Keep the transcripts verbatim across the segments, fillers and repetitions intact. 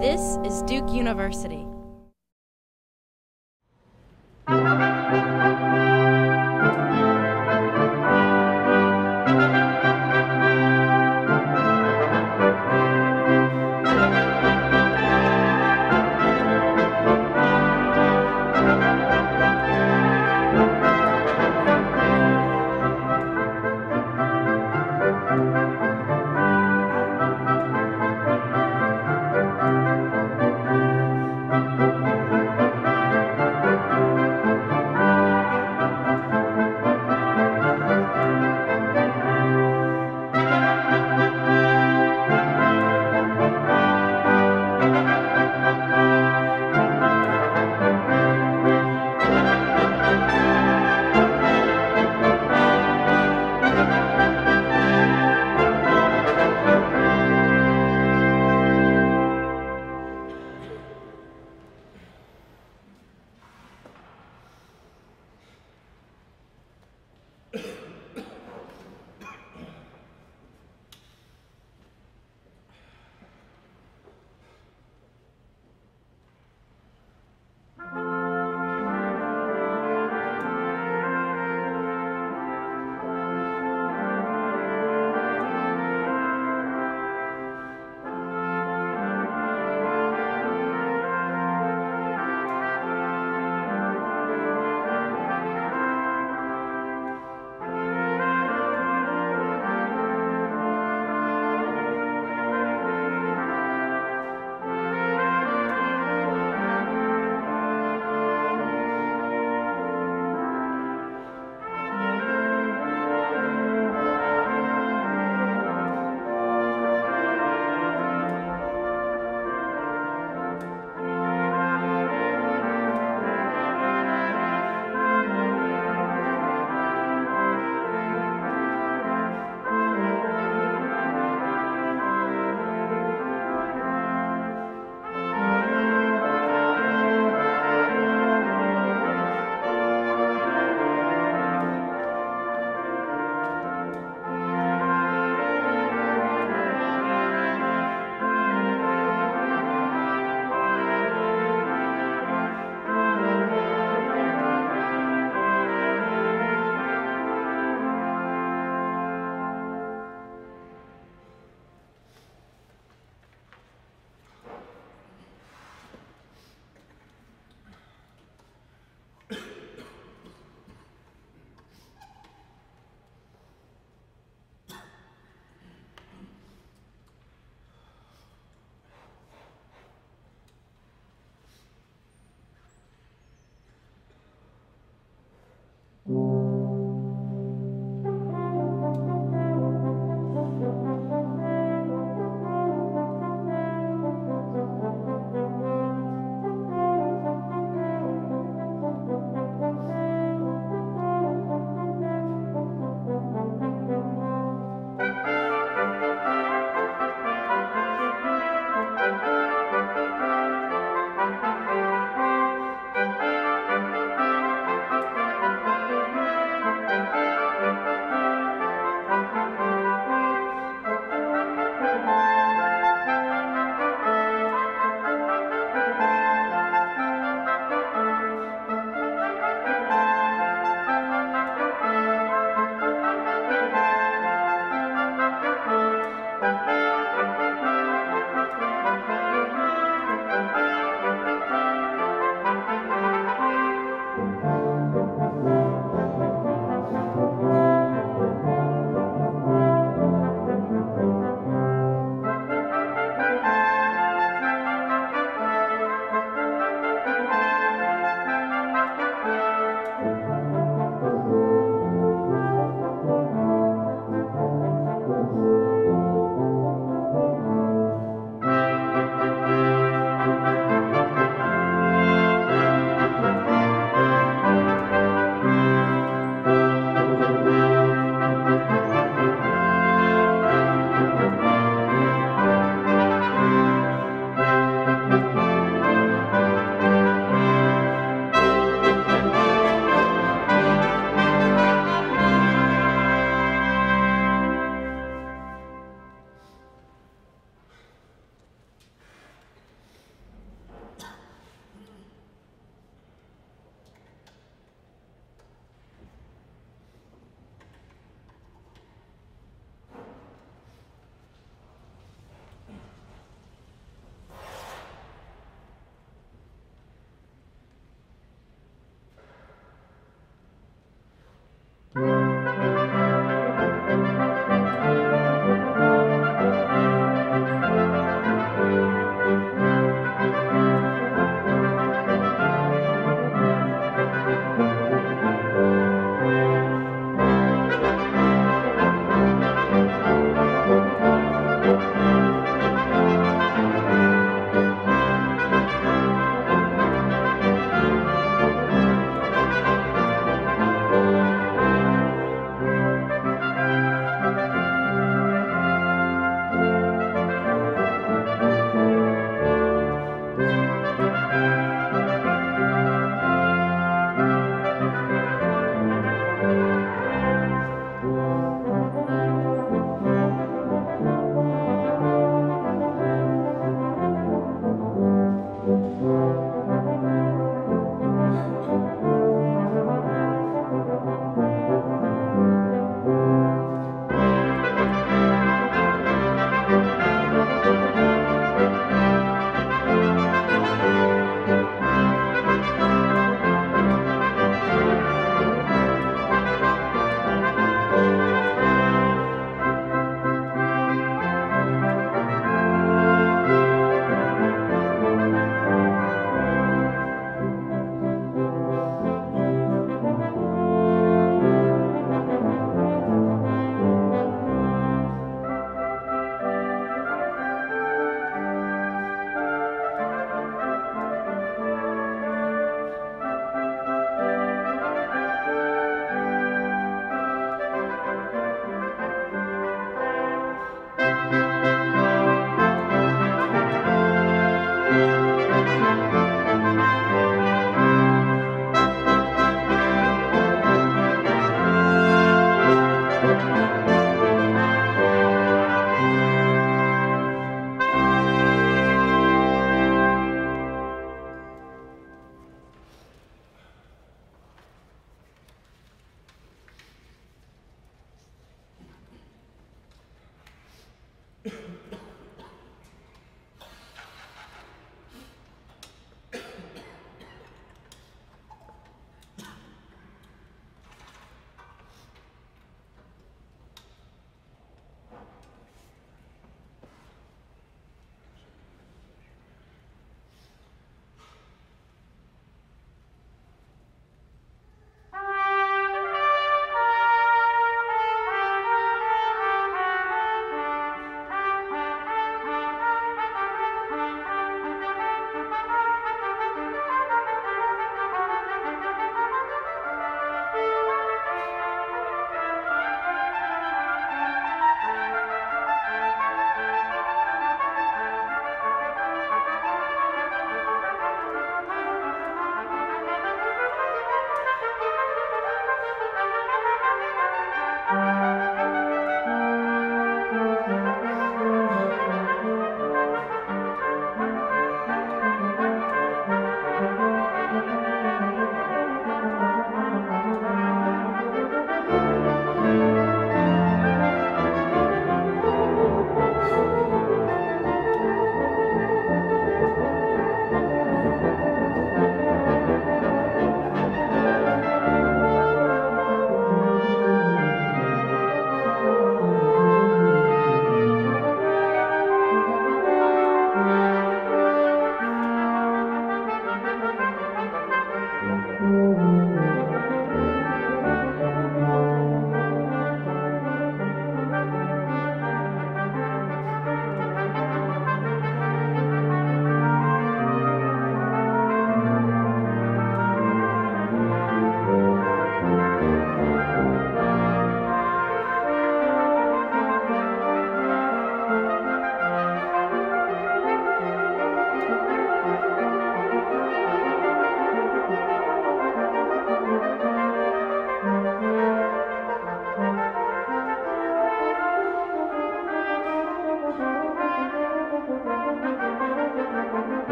This is Duke University.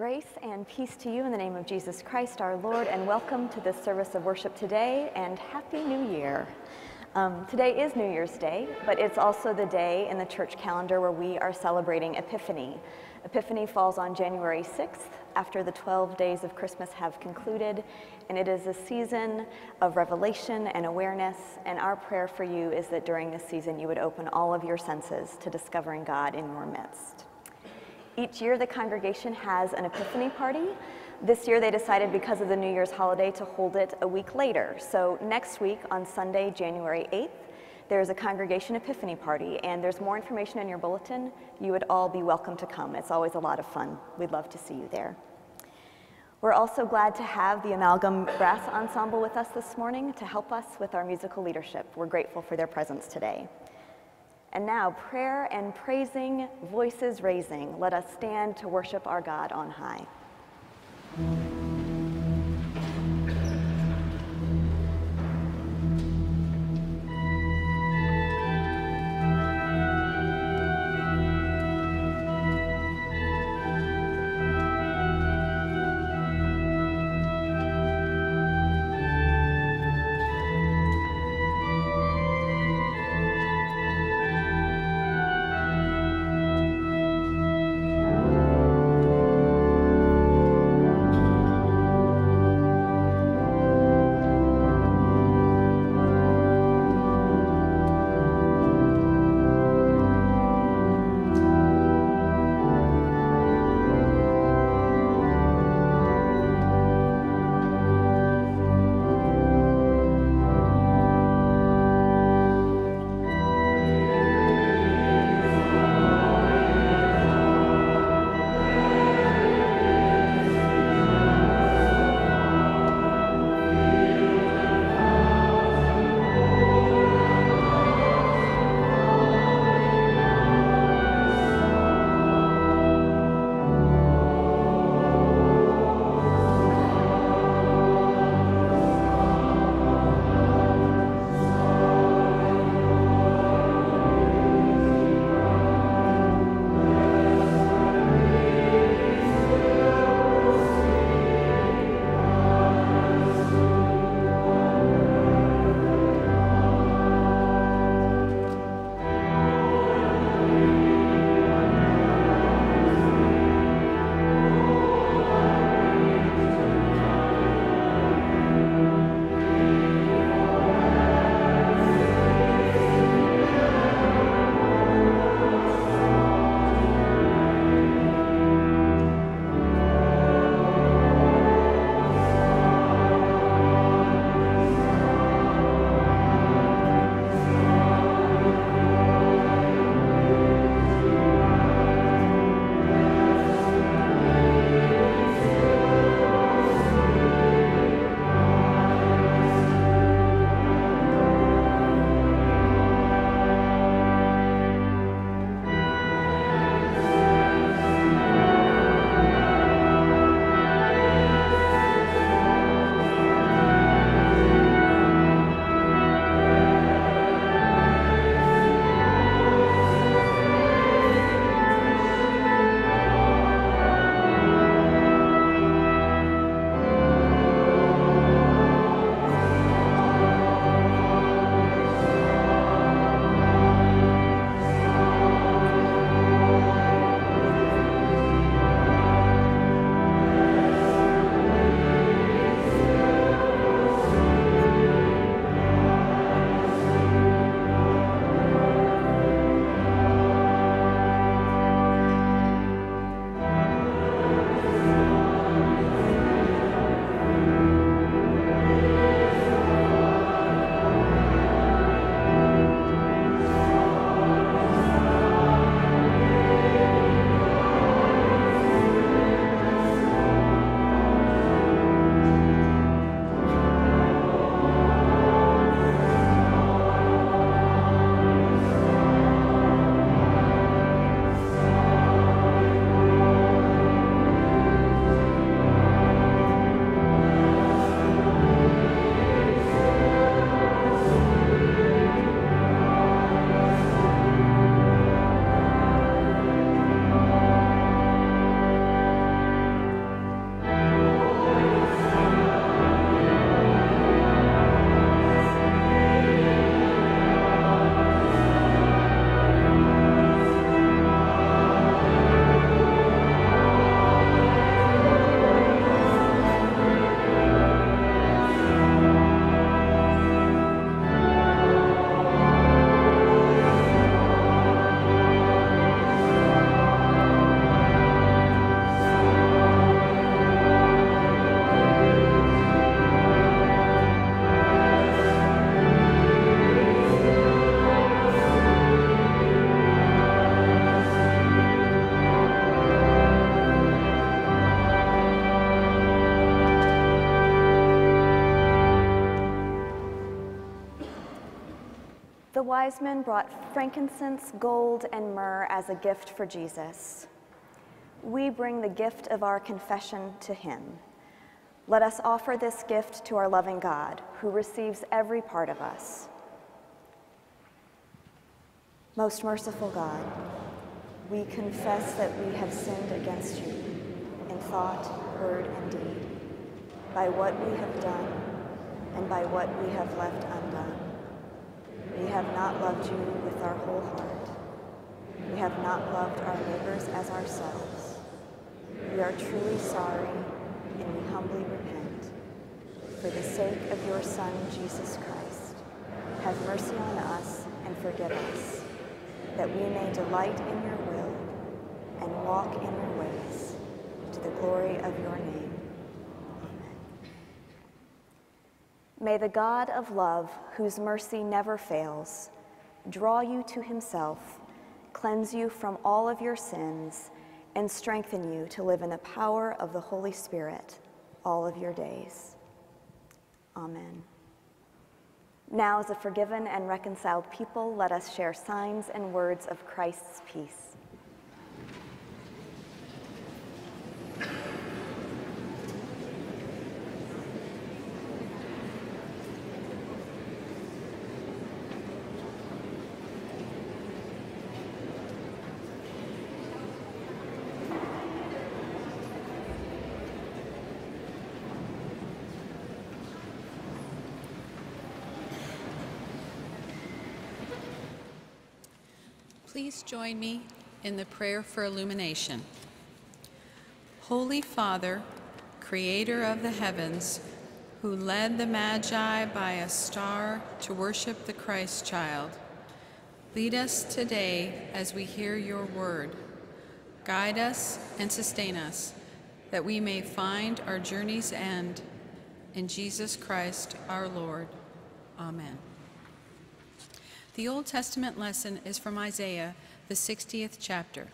Grace and peace to you in the name of Jesus Christ, our Lord, and welcome to this service of worship today, and Happy New Year. Um, today is New Year's Day, but it's also the day in the church calendar where we are celebrating Epiphany. Epiphany falls on January sixth, after the twelve days of Christmas have concluded, and it is a season of revelation and awareness, and our prayer for you is that during this season you would open all of your senses to discovering God in your midst. Each year the congregation has an Epiphany party. This year they decided, because of the New Year's holiday, to hold it a week later. So next week on Sunday, January eighth, there's a congregation Epiphany party, and there's more information in your bulletin. You would all be welcome to come. It's always a lot of fun. We'd love to see you there. We're also glad to have the Amalgam Brass Ensemble with us this morning to help us with our musical leadership. We're grateful for their presence today. And now, prayer and praising, voices raising, let us stand to worship our God on high. The wise men brought frankincense, gold, and myrrh as a gift for Jesus. We bring the gift of our confession to him. Let us offer this gift to our loving God, who receives every part of us. Most merciful God, we confess that we have sinned against you in thought, word, and deed, by what we have done and by what we have left undone. We have not loved you with our whole heart. We have not loved our neighbors as ourselves. We are truly sorry, and we humbly repent. For the sake of your Son, Jesus Christ, have mercy on us and forgive us, that we may delight in your will and walk in your ways, to the glory of your name. Amen. May the God of love, whose mercy never fails, draw you to himself, cleanse you from all of your sins, and strengthen you to live in the power of the Holy Spirit all of your days. Amen. Now, as a forgiven and reconciled people, let us share signs and words of Christ's peace. Please join me in the prayer for illumination. Holy Father, creator of the heavens, who led the Magi by a star to worship the Christ child, lead us today as we hear your word. Guide us and sustain us, that we may find our journey's end. In Jesus Christ our Lord. Amen. The Old Testament lesson is from Isaiah, the sixtieth chapter.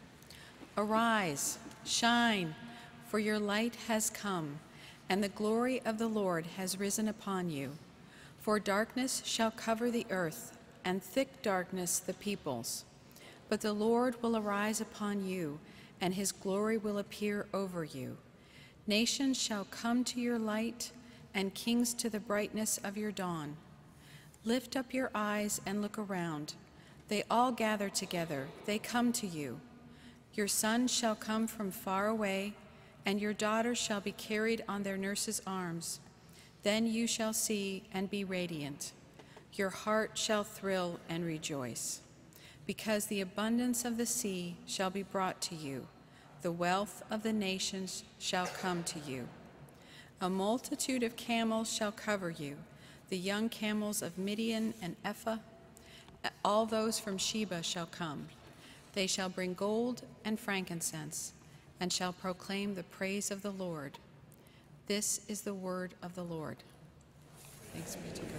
Arise, shine, for your light has come, and the glory of the Lord has risen upon you. For darkness shall cover the earth, and thick darkness the peoples. But the Lord will arise upon you, and his glory will appear over you. Nations shall come to your light, and kings to the brightness of your dawn. Lift up your eyes and look around. They all gather together. They come to you. Your sons shall come from far away, and your daughters shall be carried on their nurses' arms. Then you shall see and be radiant. Your heart shall thrill and rejoice, because the abundance of the sea shall be brought to you. The wealth of the nations shall come to you. A multitude of camels shall cover you, the young camels of Midian and Ephah. All those from Sheba shall come. They shall bring gold and frankincense, and shall proclaim the praise of the Lord. This is the word of the Lord. Thanks be to God.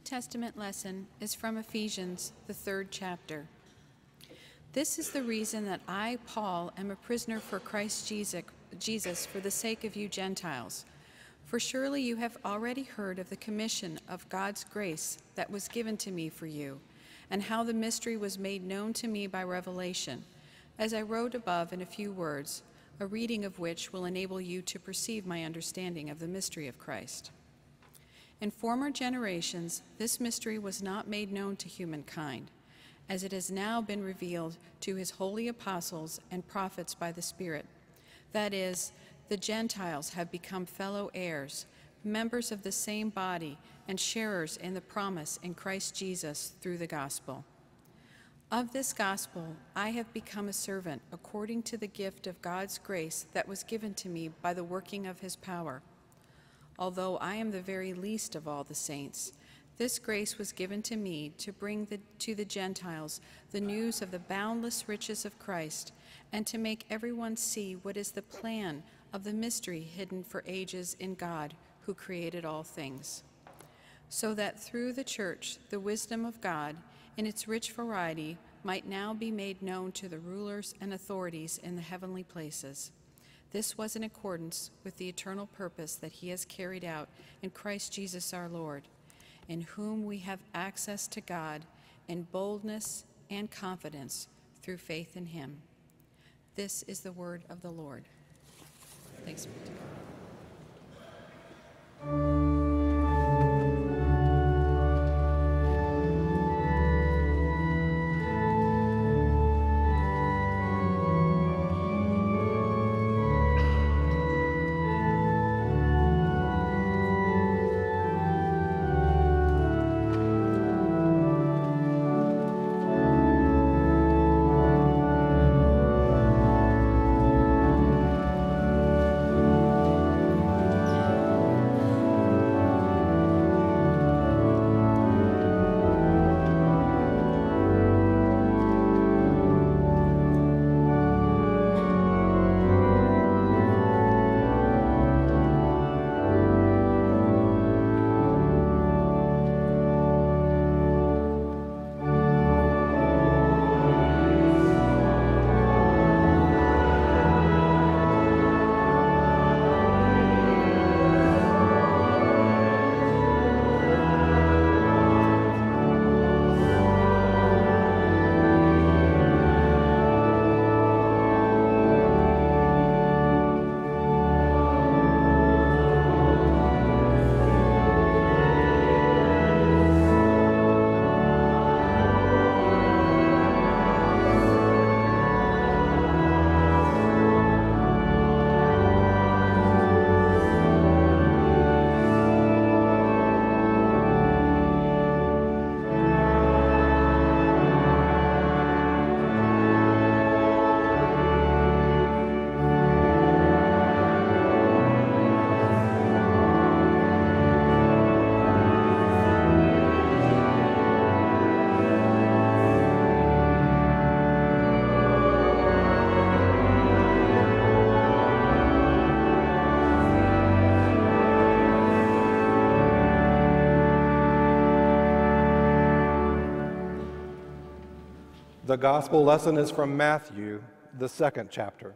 Testament lesson is from Ephesians, the third chapter. This is the reason that I, Paul, am a prisoner for Christ Jesus for the sake of you Gentiles. For surely you have already heard of the commission of God's grace that was given to me for you, and how the mystery was made known to me by revelation, as I wrote above in a few words, a reading of which will enable you to perceive my understanding of the mystery of Christ. In former generations, this mystery was not made known to humankind, as it has now been revealed to his holy apostles and prophets by the Spirit. That is, the Gentiles have become fellow heirs, members of the same body, and sharers in the promise in Christ Jesus through the gospel. Of this gospel I have become a servant according to the gift of God's grace that was given to me by the working of his power. Although I am the very least of all the saints, this grace was given to me to bring the, to the Gentiles the news of the boundless riches of Christ, and to make everyone see what is the plan of the mystery hidden for ages in God, who created all things, so that through the church the wisdom of God, in its rich variety, might now be made known to the rulers and authorities in the heavenly places. This was in accordance with the eternal purpose that he has carried out in Christ Jesus our Lord, in whom we have access to God in boldness and confidence through faith in him. This is the word of the Lord. Thanks be to God. The gospel lesson is from Matthew, the second chapter.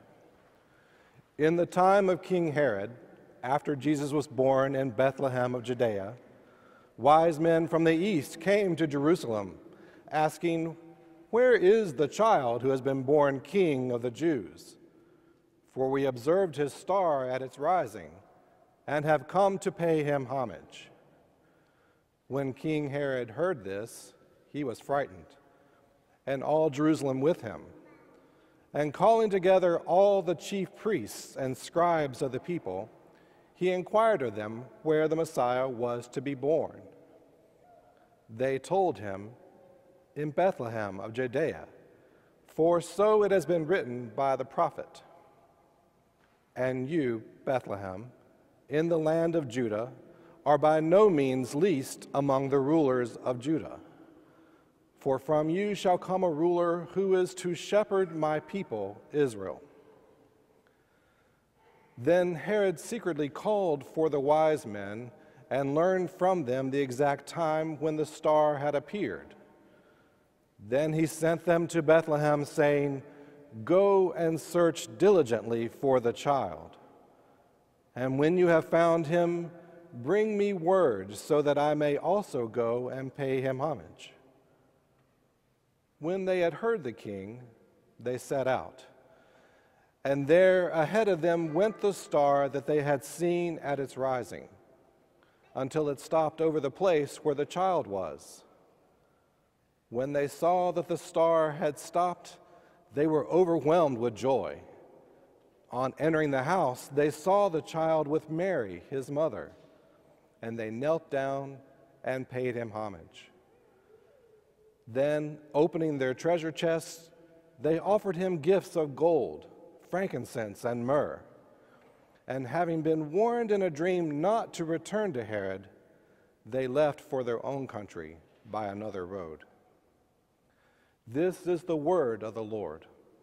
In the time of King Herod, after Jesus was born in Bethlehem of Judea, wise men from the east came to Jerusalem, asking, "Where is the child who has been born King of the Jews? For we observed his star at its rising, and have come to pay him homage." When King Herod heard this, he was frightened, and all Jerusalem with him. And calling together all the chief priests and scribes of the people, he inquired of them where the Messiah was to be born. They told him, "In Bethlehem of Judea, for so it has been written by the prophet. And you, Bethlehem, in the land of Judah, are by no means least among the rulers of Judah. For from you shall come a ruler who is to shepherd my people, Israel." Then Herod secretly called for the wise men and learned from them the exact time when the star had appeared. Then he sent them to Bethlehem, saying, "Go and search diligently for the child. And when you have found him, bring me word so that I may also go and pay him homage." When they had heard the king, they set out. And there ahead of them went the star that they had seen at its rising, until it stopped over the place where the child was. When they saw that the star had stopped, they were overwhelmed with joy. On entering the house, they saw the child with Mary, his mother, and they knelt down and paid him homage. Then, opening their treasure chests, they offered him gifts of gold, frankincense, and myrrh. And having been warned in a dream not to return to Herod, they left for their own country by another road. This is the word of the Lord.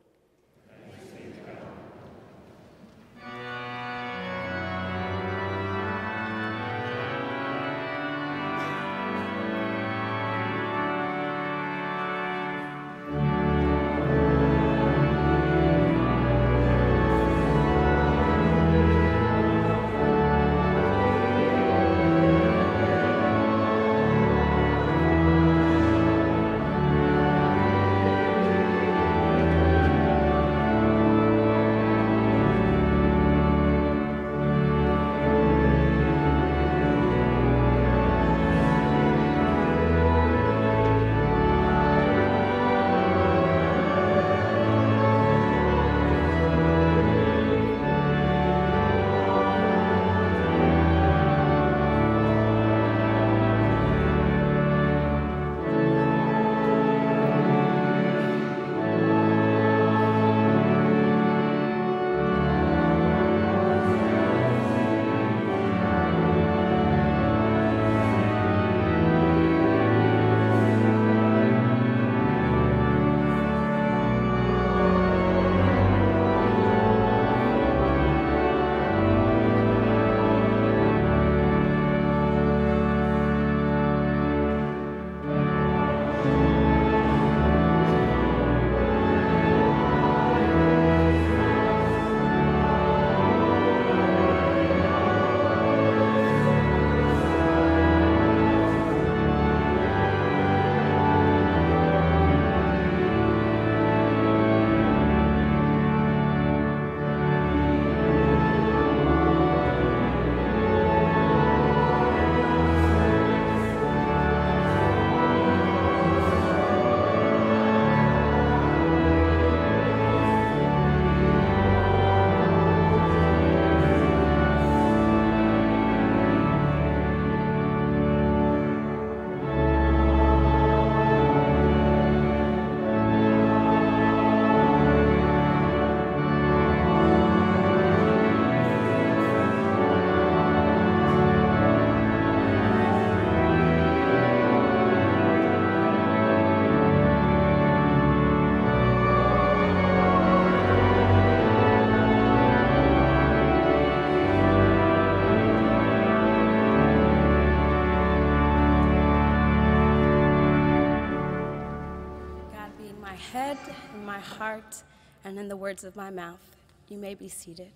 heart and in the words of my mouth. You may be seated.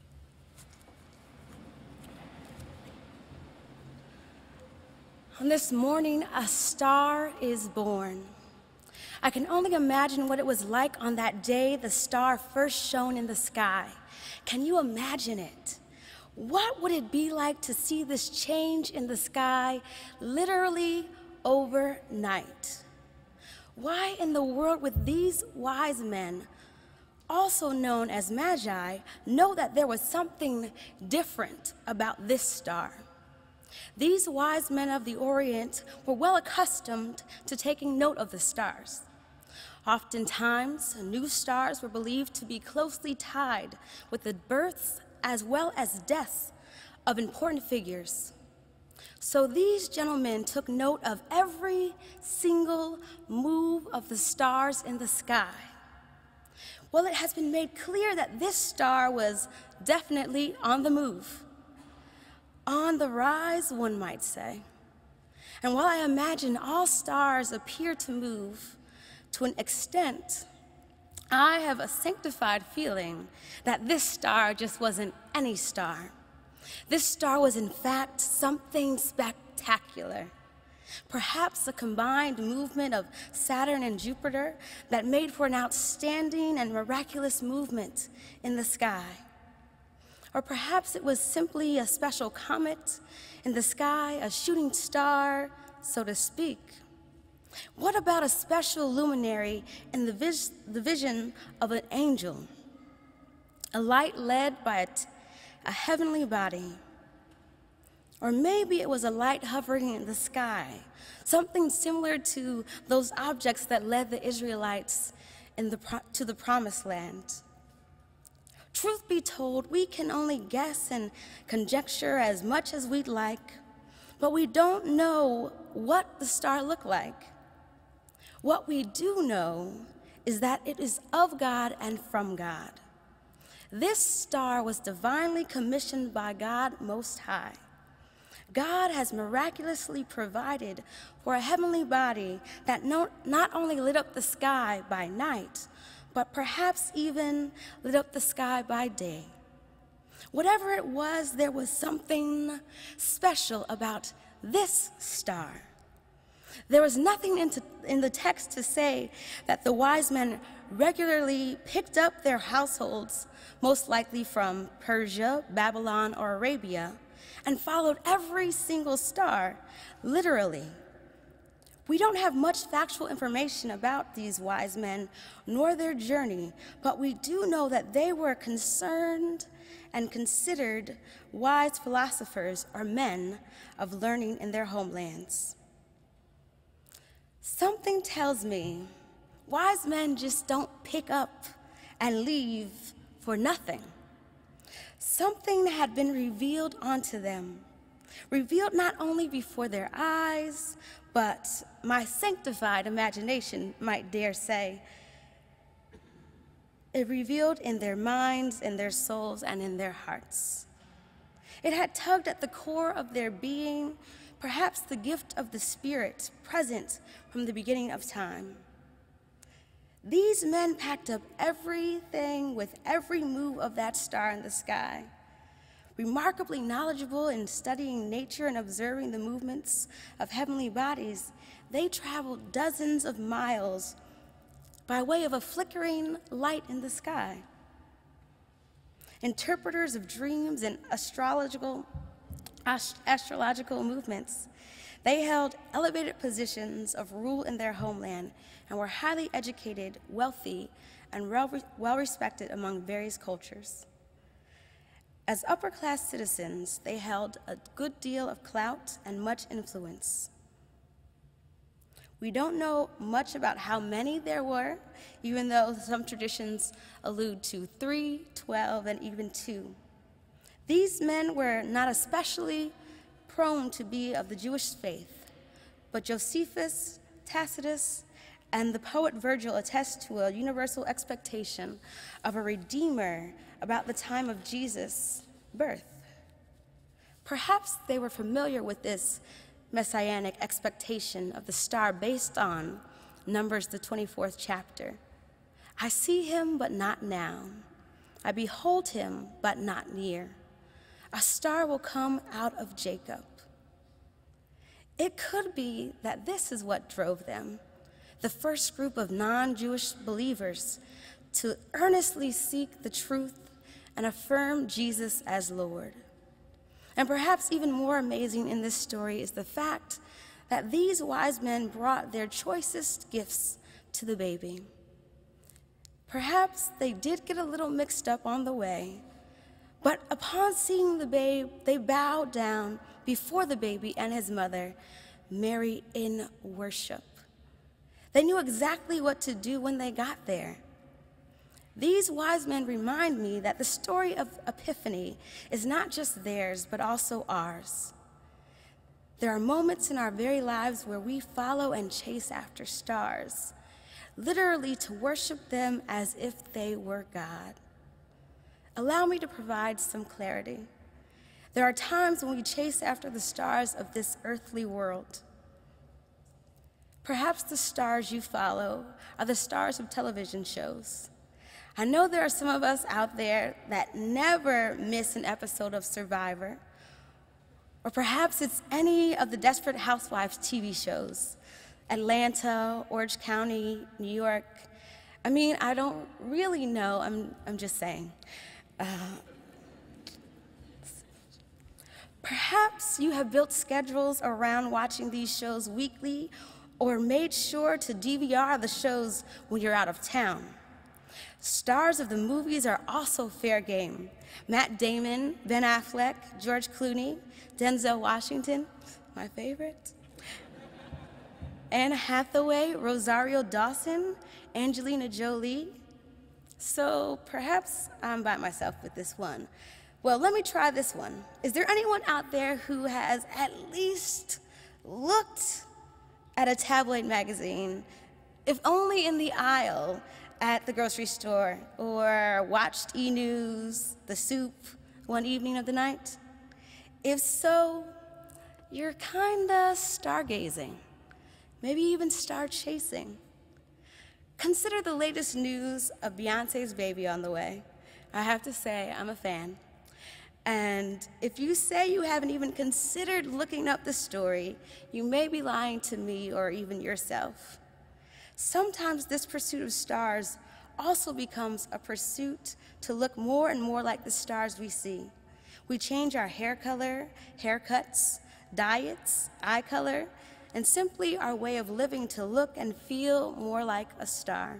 On this morning, a star is born. I can only imagine what it was like on that day the star first shone in the sky. Can you imagine it? What would it be like to see this change in the sky literally overnight? Why in the world would these wise men, also known as magi, know that there was something different about this star? These wise men of the Orient were well accustomed to taking note of the stars. Oftentimes, new stars were believed to be closely tied with the births as well as deaths of important figures. So these gentlemen took note of every single move of the stars in the sky. Well, it has been made clear that this star was definitely on the move. On the rise, one might say. And while I imagine all stars appear to move to an extent, I have a sanctified feeling that this star just wasn't any star. This star was, in fact, something spectacular. Perhaps a combined movement of Saturn and Jupiter that made for an outstanding and miraculous movement in the sky. Or perhaps it was simply a special comet in the sky, a shooting star, so to speak. What about a special luminary in the, vis the vision of an angel? A light led by a, t a heavenly body. Or maybe it was a light hovering in the sky, something similar to those objects that led the Israelites in the pro to the Promised Land. Truth be told, we can only guess and conjecture as much as we'd like, but we don't know what the star looked like. What we do know is that it is of God and from God. This star was divinely commissioned by God Most High. God has miraculously provided for a heavenly body that no, not only lit up the sky by night, but perhaps even lit up the sky by day. Whatever it was, there was something special about this star. There was nothing in, to, in the text to say that the wise men regularly picked up their households, most likely from Persia, Babylon, or Arabia, and followed every single star, literally. We don't have much factual information about these wise men nor their journey, but we do know that they were concerned and considered wise philosophers or men of learning in their homelands. Something tells me wise men just don't pick up and leave for nothing. Something had been revealed onto them, revealed not only before their eyes, but my sanctified imagination might dare say, it revealed in their minds, in their souls, and in their hearts. It had tugged at the core of their being, perhaps the gift of the Spirit present from the beginning of time. These men packed up everything with every move of that star in the sky. Remarkably knowledgeable in studying nature and observing the movements of heavenly bodies, they traveled dozens of miles by way of a flickering light in the sky. Interpreters of dreams and astrological, ast astrological movements, they held elevated positions of rule in their homeland and were highly educated, wealthy, and well respected among various cultures. As upper-class citizens, they held a good deal of clout and much influence. We don't know much about how many there were, even though some traditions allude to three, twelve, and even two. These men were not especially prone to be of the Jewish faith, but Josephus, Tacitus, and the poet Virgil attest to a universal expectation of a Redeemer about the time of Jesus' birth. Perhaps they were familiar with this messianic expectation of the star based on Numbers, the twenty-fourth chapter. I see him, but not now. I behold him, but not near. A star will come out of Jacob. It could be that this is what drove them, the first group of non-Jewish believers, to earnestly seek the truth and affirm Jesus as Lord. And perhaps even more amazing in this story is the fact that these wise men brought their choicest gifts to the baby. Perhaps they did get a little mixed up on the way, but upon seeing the babe, they bowed down before the baby and his mother, Mary, in worship. They knew exactly what to do when they got there. These wise men remind me that the story of Epiphany is not just theirs, but also ours. There are moments in our very lives where we follow and chase after stars, literally to worship them as if they were God. Allow me to provide some clarity. There are times when we chase after the stars of this earthly world. Perhaps the stars you follow are the stars of television shows. I know there are some of us out there that never miss an episode of Survivor, or perhaps it's any of the Desperate Housewives T V shows, Atlanta, Orange County, New York. I mean, I don't really know, I'm, I'm just saying. Uh, perhaps you have built schedules around watching these shows weekly, or made sure to D V R the shows when you're out of town. Stars of the movies are also fair game. Matt Damon, Ben Affleck, George Clooney, Denzel Washington, my favorite, Anne Hathaway, Rosario Dawson, Angelina Jolie. So perhaps I'm by myself with this one. Well, let me try this one. Is there anyone out there who has at least looked at a tabloid magazine, if only in the aisle at the grocery store, or watched E! News, The Soup, one evening of the night? If so, you're kinda stargazing, maybe even star chasing. Consider the latest news of Beyonce's baby on the way. I have to say, I'm a fan. And if you say you haven't even considered looking up the story, you may be lying to me or even yourself. Sometimes this pursuit of stars also becomes a pursuit to look more and more like the stars we see. We change our hair color, haircuts, diets, eye color, and simply our way of living to look and feel more like a star.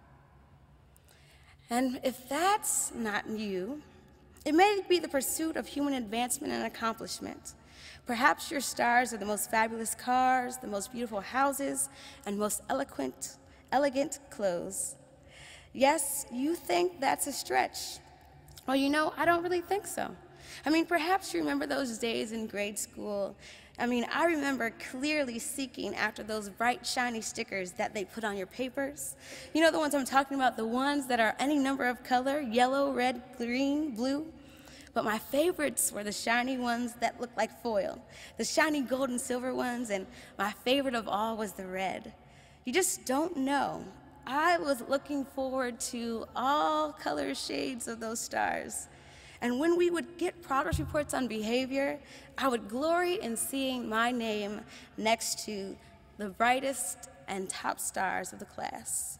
And if that's not you, it may be the pursuit of human advancement and accomplishment. Perhaps your stars are the most fabulous cars, the most beautiful houses, and most eloquent, elegant clothes. Yes, you think that's a stretch. Well, you know, I don't really think so. I mean, perhaps you remember those days in grade school. I mean, I remember clearly seeking after those bright, shiny stickers that they put on your papers. You know the ones I'm talking about, the ones that are any number of color, yellow, red, green, blue. But my favorites were the shiny ones that looked like foil, the shiny gold and silver ones, and my favorite of all was the red. You just don't know. I was looking forward to all color shades of those stars. And when we would get progress reports on behavior, I would glory in seeing my name next to the brightest and top stars of the class.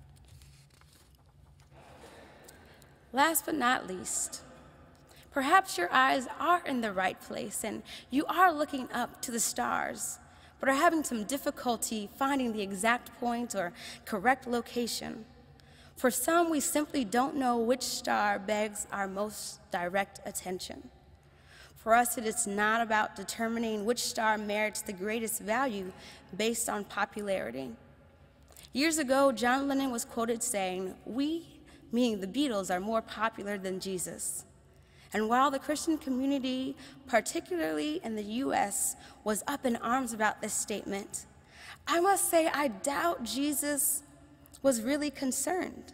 Last but not least, perhaps your eyes are in the right place and you are looking up to the stars, but are having some difficulty finding the exact point or correct location. For some, we simply don't know which star begs our most direct attention. For us, it is not about determining which star merits the greatest value based on popularity. Years ago, John Lennon was quoted saying, "We, meaning the Beatles, are more popular than Jesus." And while the Christian community, particularly in the U S, was up in arms about this statement, I must say I doubt Jesus was really concerned.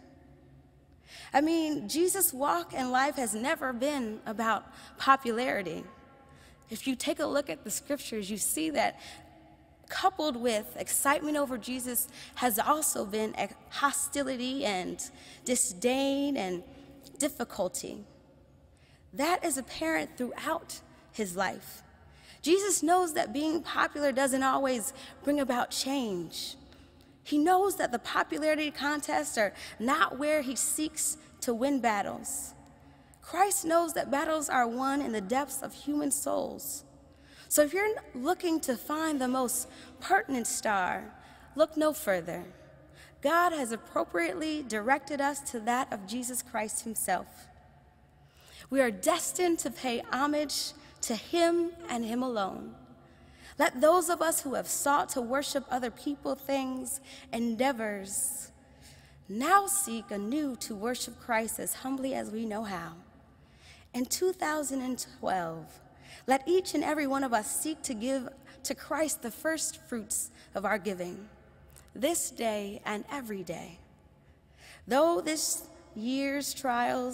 I mean, Jesus' walk in life has never been about popularity. If you take a look at the scriptures, you see that coupled with excitement over Jesus has also been hostility and disdain and difficulty. That is apparent throughout his life. Jesus knows that being popular doesn't always bring about change. He knows that the popularity contests are not where he seeks to win battles. Christ knows that battles are won in the depths of human souls. So if you're looking to find the most pertinent star, look no further. God has appropriately directed us to that of Jesus Christ himself. We are destined to pay homage to him and him alone. Let those of us who have sought to worship other people, things, endeavors, now seek anew to worship Christ as humbly as we know how. In two thousand twelve, let each and every one of us seek to give to Christ the first fruits of our giving, this day and every day. Though this year's trials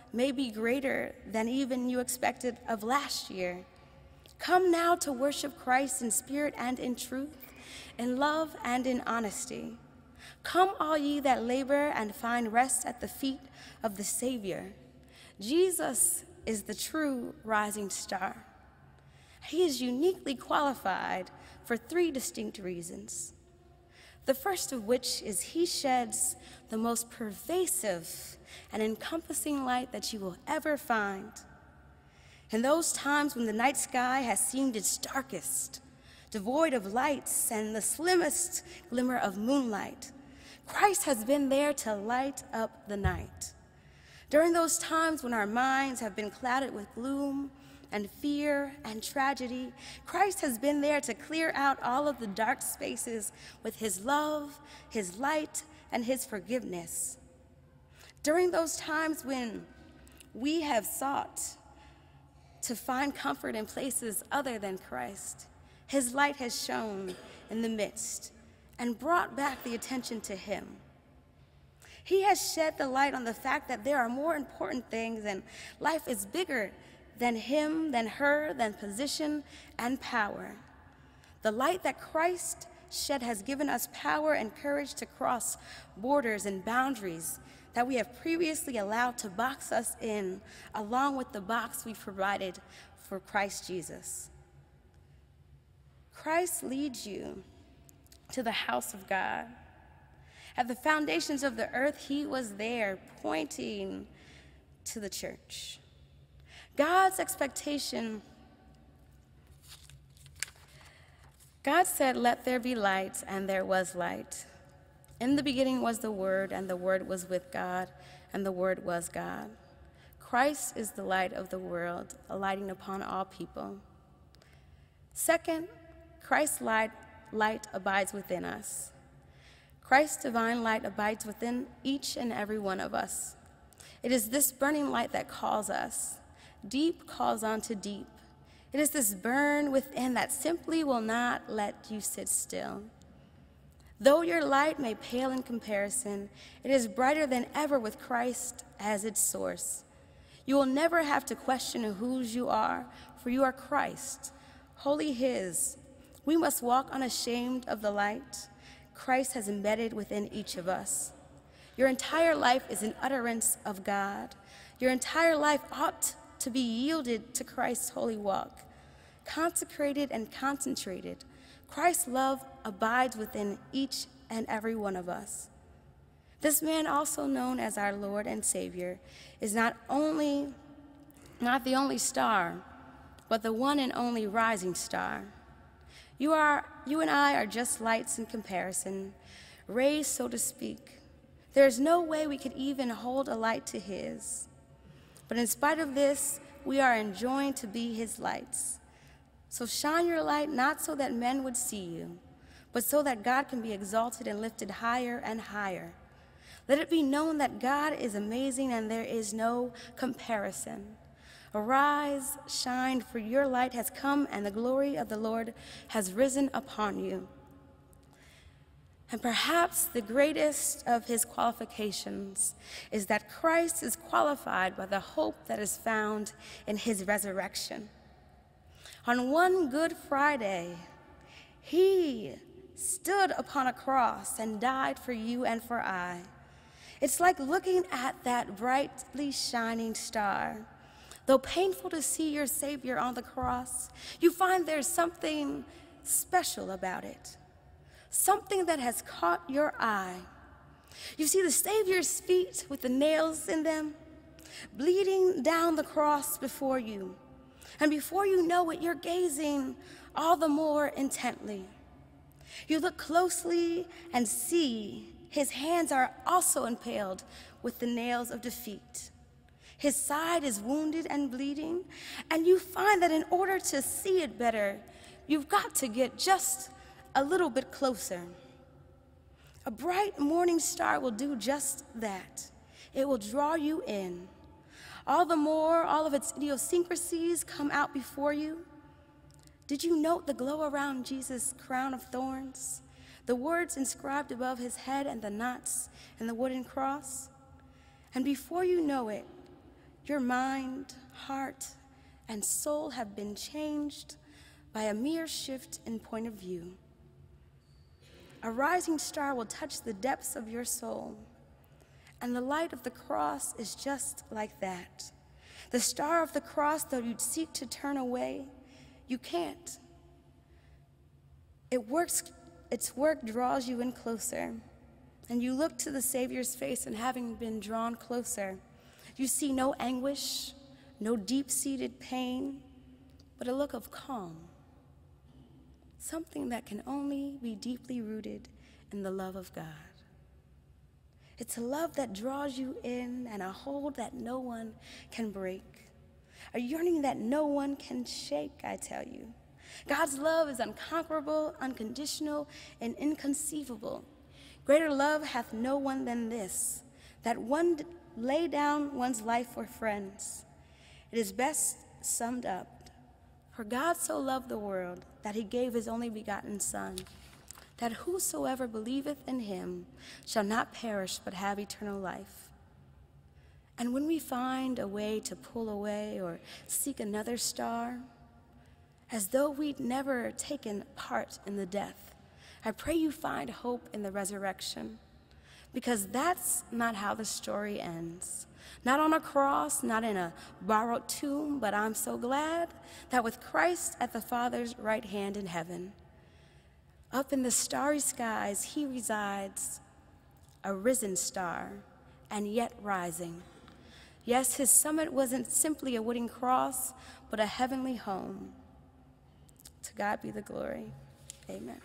may be greater than even you expected of last year. Come now to worship Christ in spirit and in truth, in love and in honesty. Come, all ye that labor and find rest at the feet of the Savior. Jesus is the true rising star. He is uniquely qualified for three distinct reasons. The first of which is he sheds the most pervasive and encompassing light that you will ever find. In those times when the night sky has seemed its darkest, devoid of lights and the slimmest glimmer of moonlight, Christ has been there to light up the night. During those times when our minds have been clouded with gloom and fear and tragedy, Christ has been there to clear out all of the dark spaces with his love, his light, and his forgiveness. During those times when we have sought to find comfort in places other than Christ, his light has shone in the midst and brought back the attention to him. He has shed the light on the fact that there are more important things and life is bigger than him, than her, than position and power. The light that Christ shed has given us power and courage to cross borders and boundaries that we have previously allowed to box us in, along with the box we provided for Christ Jesus. Christ leads you to the house of God. At the foundations of the earth, he was there pointing to the church. God's expectation, God said, "Let there be light," and there was light. In the beginning was the Word, and the Word was with God, and the Word was God. Christ is the light of the world, lighting upon all people. Second, Christ's light, light abides within us. Christ's divine light abides within each and every one of us. It is this burning light that calls us. Deep calls onto deep. It is this burn within that simply will not let you sit still. Though your light may pale in comparison, it is brighter than ever with Christ as its source. You will never have to question whose you are, for you are Christ, wholly his. We must walk unashamed of the light Christ has embedded within each of us. Your entire life is an utterance of God. Your entire life ought to be yielded to Christ's holy walk, consecrated and concentrated. Christ's love abides within each and every one of us. This man, also known as our Lord and Savior, is not only not the only star, but the one and only rising star. You are, you and I are just lights in comparison, rays, so to speak. There is no way we could even hold a light to his. But in spite of this, we are enjoined to be his lights. So shine your light not so that men would see you, but so that God can be exalted and lifted higher and higher. Let it be known that God is amazing and there is no comparison. Arise, shine, for your light has come and the glory of the Lord has risen upon you. And perhaps the greatest of his qualifications is that Christ is qualified by the hope that is found in his resurrection. On one Good Friday, he stood upon a cross and died for you and for I. It's like looking at that brightly shining star. Though painful to see your Savior on the cross, you find there's something special about it, something that has caught your eye. You see the Savior's feet with the nails in them, bleeding down the cross before you. And before you know it, you're gazing all the more intently. You look closely and see his hands are also impaled with the nails of defeat. His side is wounded and bleeding, and you find that in order to see it better, you've got to get just a little bit closer. A bright morning star will do just that. It will draw you in. All the more, all of its idiosyncrasies come out before you. Did you note the glow around Jesus' crown of thorns, the words inscribed above his head and the knots in the wooden cross? And before you know it, Your mind, heart, and soul have been changed by a mere shift in point of view. A rising star will touch the depths of your soul, and the light of the cross is just like that. The star of the cross, though you'd seek to turn away, you can't. It works, its work draws you in closer, and you look to the Savior's face, and having been drawn closer, you see no anguish, no deep-seated pain, but a look of calm, something that can only be deeply rooted in the love of God. It's a love that draws you in and a hold that no one can break, a yearning that no one can shake, I tell you. God's love is unconquerable, unconditional, and inconceivable. Greater love hath no one than this, that one lay down one's life for friends. It is best summed up. For God so loved the world that he gave his only begotten Son, that whosoever believeth in him shall not perish but have eternal life. And when we find a way to pull away or seek another star, as though we'd never taken part in the death, I pray you find hope in the resurrection, because that's not how the story ends. Not on a cross, not in a borrowed tomb, but I'm so glad that with Christ at the Father's right hand in heaven, up in the starry skies, he resides, a risen star, and yet rising. Yes, his summit wasn't simply a wooden cross, but a heavenly home. To God be the glory. Amen.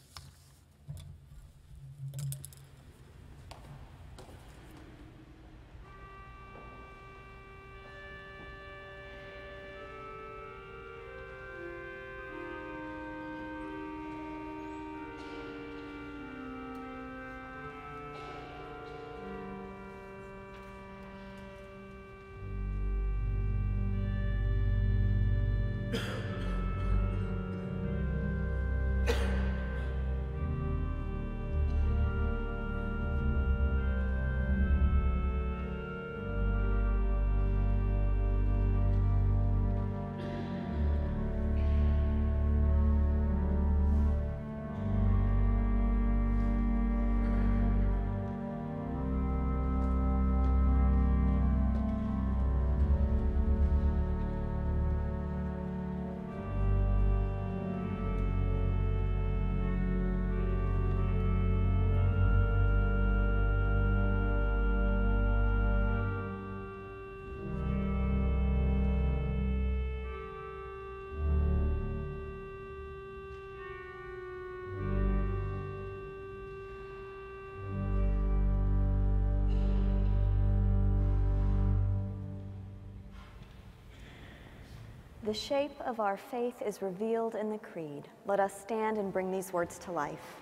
The shape of our faith is revealed in the Creed. Let us stand and bring these words to life.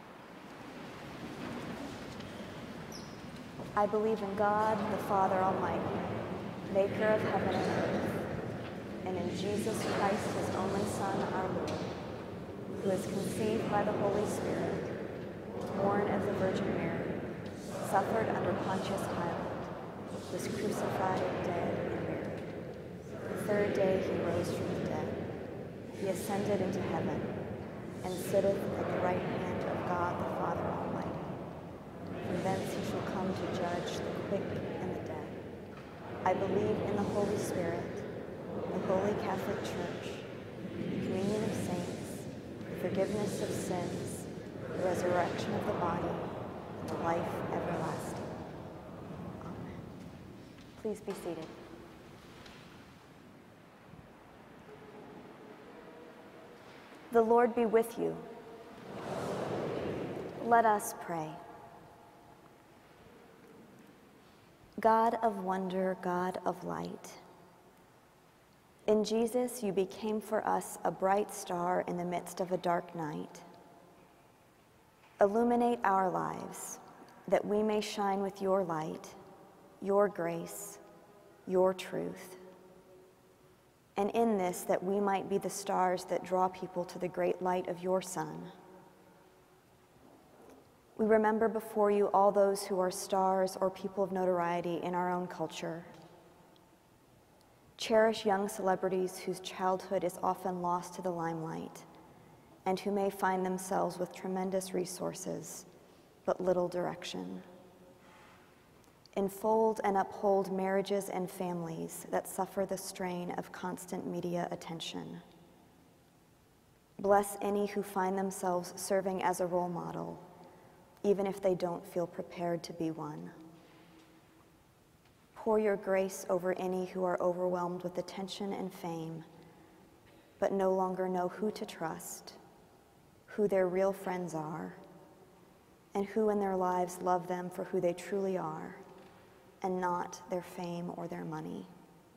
I believe in God, the Father Almighty, maker of heaven and earth, and in Jesus Christ, his only Son, our Lord, who is conceived by the Holy Spirit, born of the Virgin Mary, suffered under Pontius Pilate, was crucified, dead, and buried. The third day he rose from the dead. He ascended into heaven, and sitteth at the right hand of God the Father Almighty. From thence he shall come to judge the quick and the dead. I believe in the Holy Spirit, the Holy Catholic Church, the communion of saints, the forgiveness of sins, the resurrection of the body, and the life everlasting. Amen. Please be seated. The Lord be with you. Let us pray. God of wonder, God of light, in Jesus you became for us a bright star in the midst of a dark night. Illuminate our lives, that we may shine with your light, your grace, your truth. And in this, that we might be the stars that draw people to the great light of your Son. We remember before you all those who are stars or people of notoriety in our own culture. Cherish young celebrities whose childhood is often lost to the limelight and who may find themselves with tremendous resources but little direction. Enfold and uphold marriages and families that suffer the strain of constant media attention. Bless any who find themselves serving as a role model, even if they don't feel prepared to be one. Pour your grace over any who are overwhelmed with attention and fame, but no longer know who to trust, who their real friends are, and who in their lives love them for who they truly are, and not their fame or their money.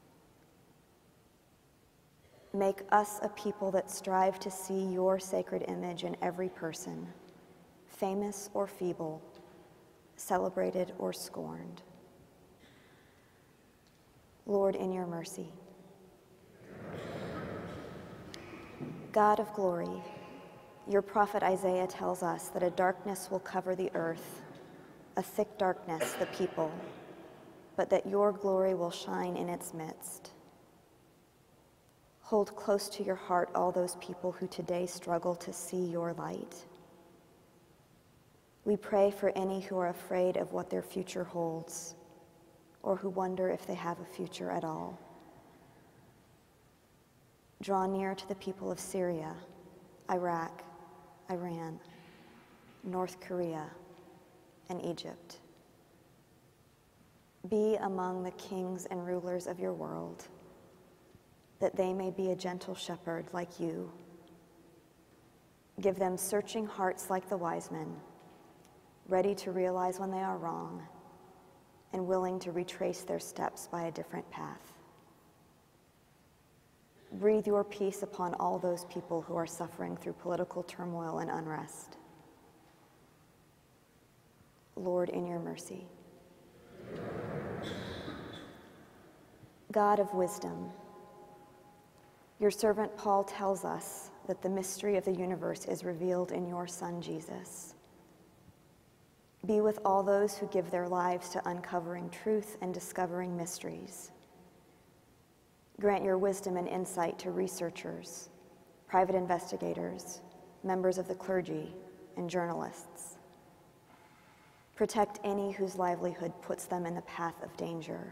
Make us a people that strive to see your sacred image in every person, famous or feeble, celebrated or scorned. Lord, in your mercy. God of glory, your prophet Isaiah tells us that a darkness will cover the earth, a thick darkness the people, but that your glory will shine in its midst. Hold close to your heart all those people who today struggle to see your light. We pray for any who are afraid of what their future holds, or who wonder if they have a future at all. Draw near to the people of Syria, Iraq, Iran, North Korea, and Egypt. Be among the kings and rulers of your world, that they may be a gentle shepherd like you. Give them searching hearts like the wise men, ready to realize when they are wrong, and willing to retrace their steps by a different path. Breathe your peace upon all those people who are suffering through political turmoil and unrest. Lord, in your mercy. God of wisdom, your servant Paul tells us that the mystery of the universe is revealed in your Son, Jesus. Be with all those who give their lives to uncovering truth and discovering mysteries. Grant your wisdom and insight to researchers, private investigators, members of the clergy, and journalists. Protect any whose livelihood puts them in the path of danger.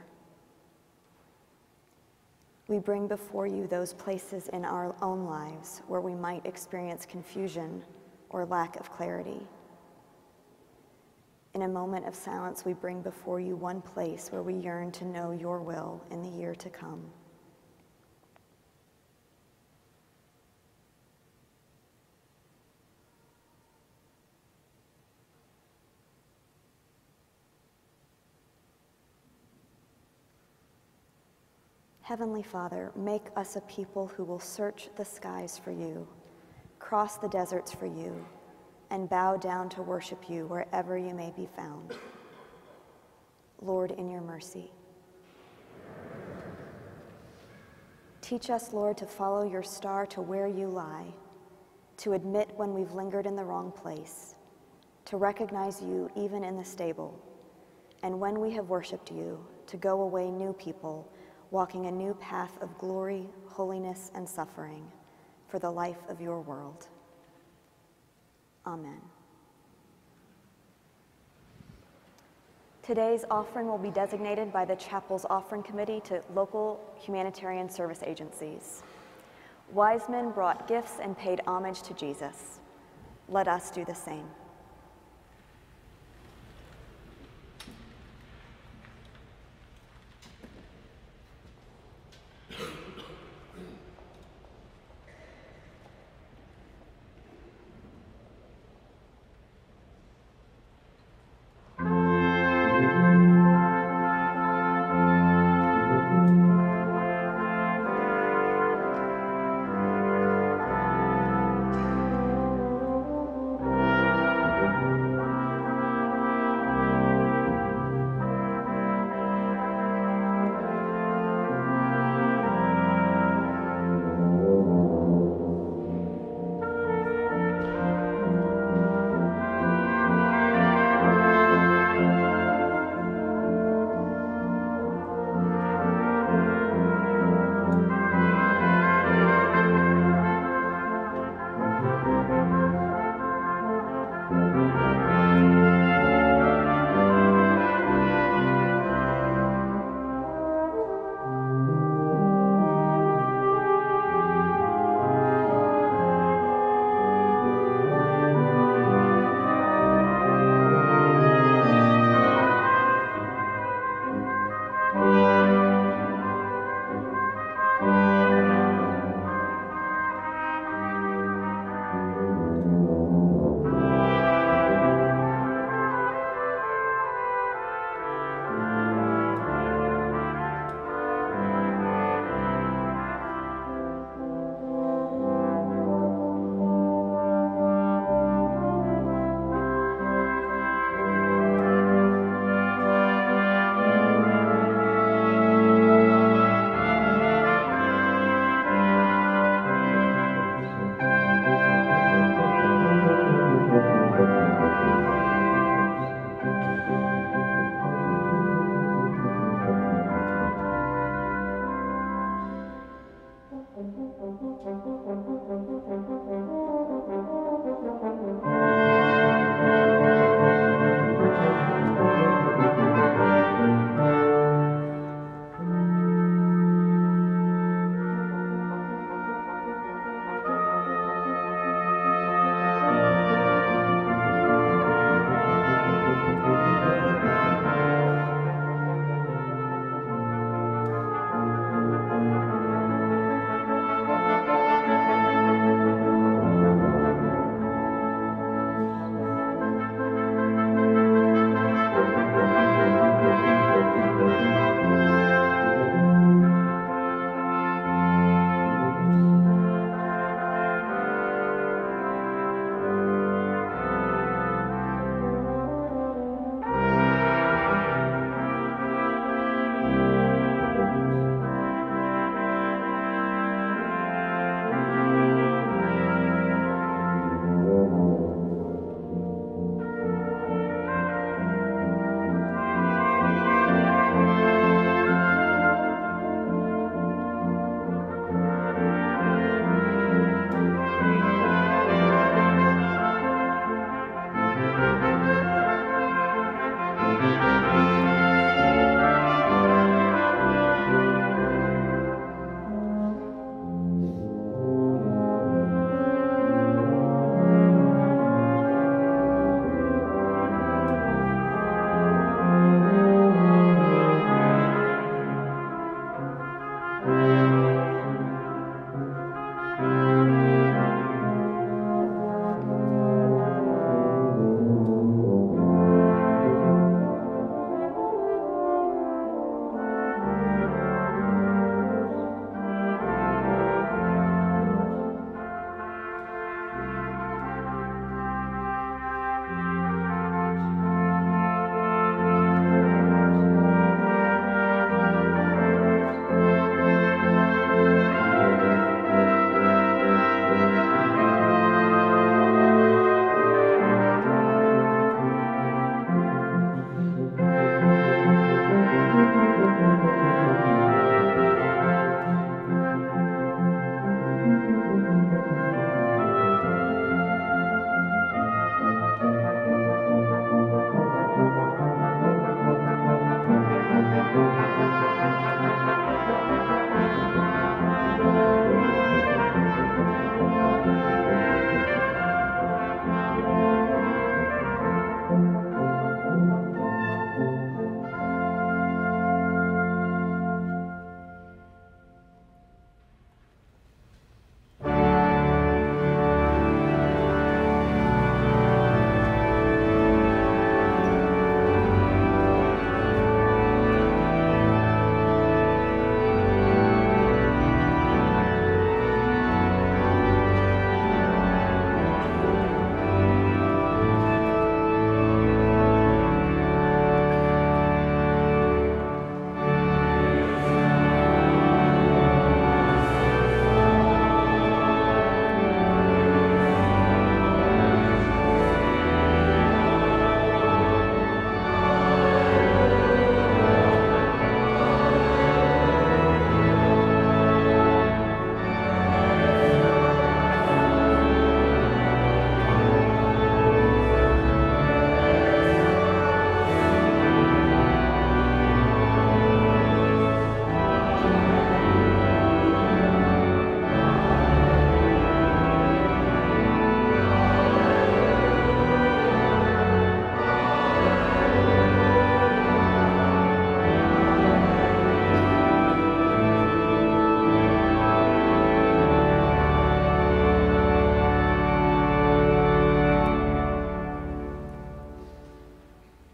We bring before you those places in our own lives where we might experience confusion or lack of clarity. In a moment of silence, we bring before you one place where we yearn to know your will in the year to come. Heavenly Father, make us a people who will search the skies for you, cross the deserts for you, and bow down to worship you wherever you may be found. Lord, in your mercy. Teach us, Lord, to follow your star to where you lie, to admit when we've lingered in the wrong place, to recognize you even in the stable, and when we have worshiped you, to go away new people, walking a new path of glory, holiness, and suffering for the life of your world. Amen. Today's offering will be designated by the chapel's offering committee to local humanitarian service agencies. Wise men brought gifts and paid homage to Jesus. Let us do the same.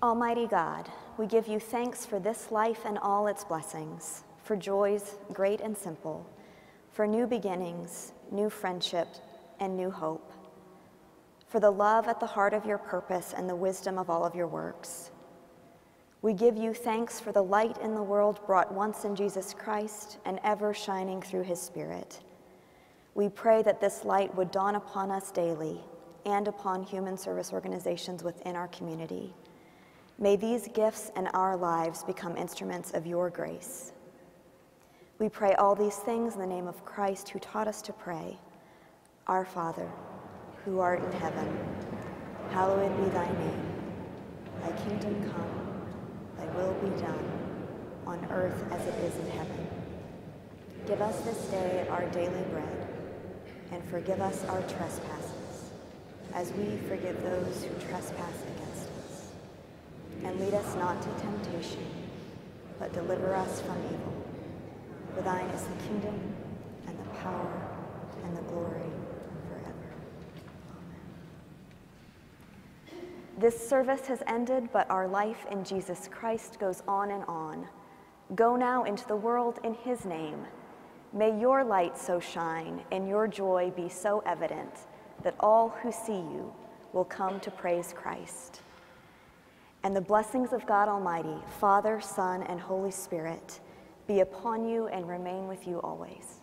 Almighty God, we give you thanks for this life and all its blessings, for joys great and simple, for new beginnings, new friendship, and new hope, for the love at the heart of your purpose and the wisdom of all of your works. We give you thanks for the light in the world brought once in Jesus Christ and ever shining through his Spirit. We pray that this light would dawn upon us daily and upon human service organizations within our community. May these gifts in our lives become instruments of your grace. We pray all these things in the name of Christ, who taught us to pray. Our Father, who art in heaven, hallowed be thy name. Thy kingdom come, thy will be done, on earth as it is in heaven. Give us this day our daily bread, and forgive us our trespasses, as we forgive those who trespass against us. And lead us not to temptation, but deliver us from evil. For thine is the kingdom, and the power, and the glory forever. Amen. This service has ended, but our life in Jesus Christ goes on and on. Go now into the world in his name. May your light so shine and your joy be so evident that all who see you will come to praise Christ. And the blessings of God Almighty, Father, Son, and Holy Spirit be upon you and remain with you always.